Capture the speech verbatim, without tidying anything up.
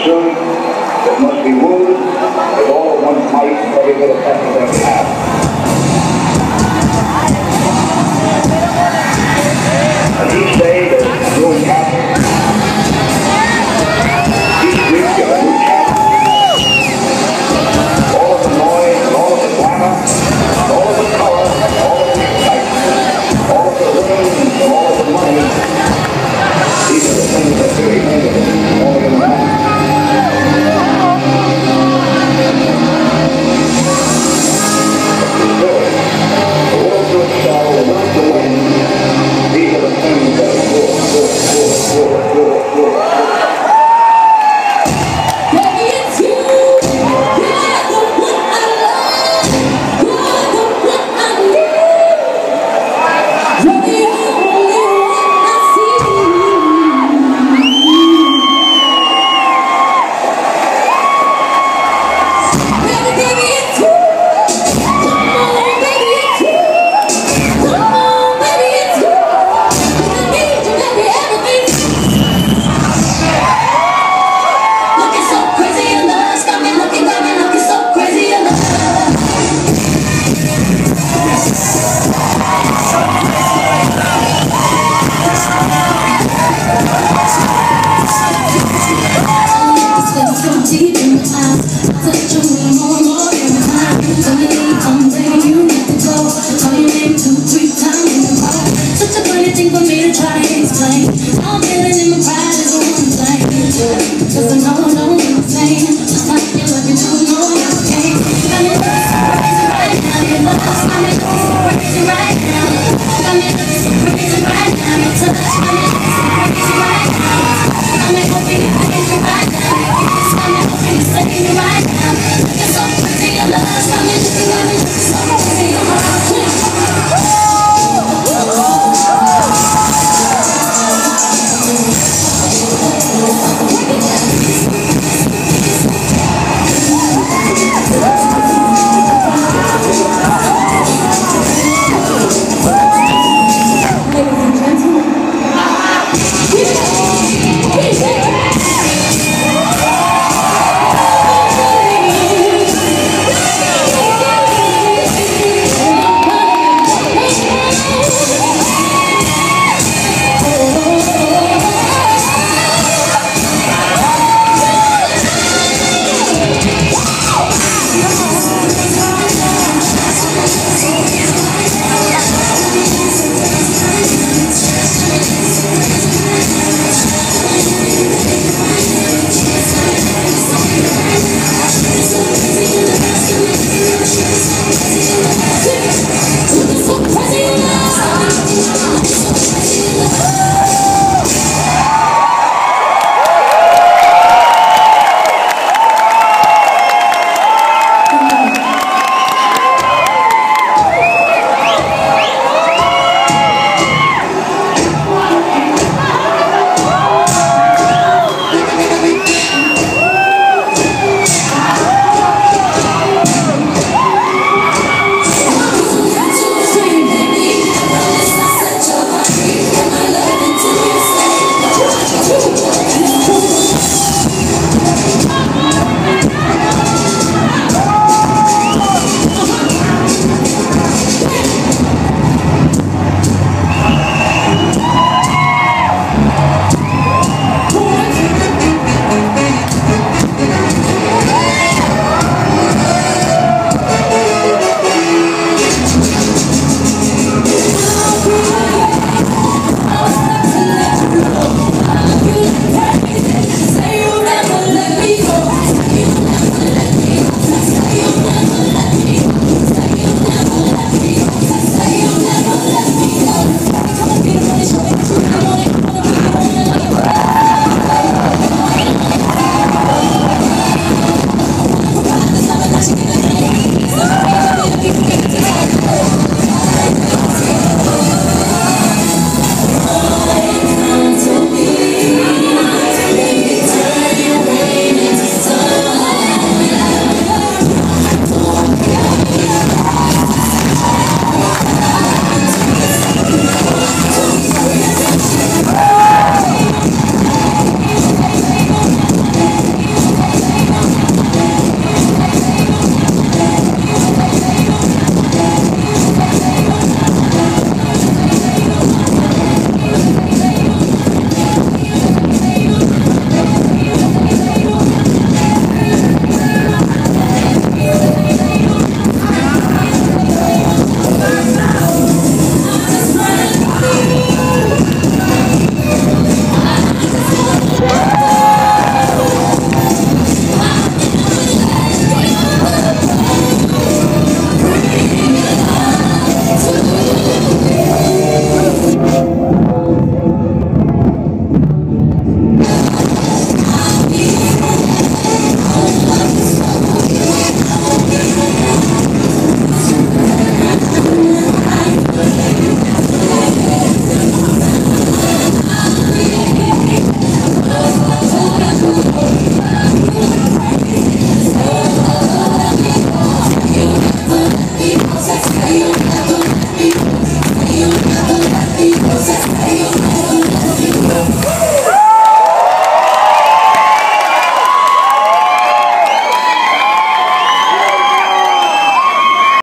soon, it must be wooed with all of one's might, every bit of effort that we have. And each day there's a new chapter. Each week there's a new chapter. All of the noise, and all of the glamour, and all of the color, and all of the excitement, all of the rings, and all of the money. These are the things that really make it all in one. The world to excel, the world to win. These are the things that are good, good, good, good.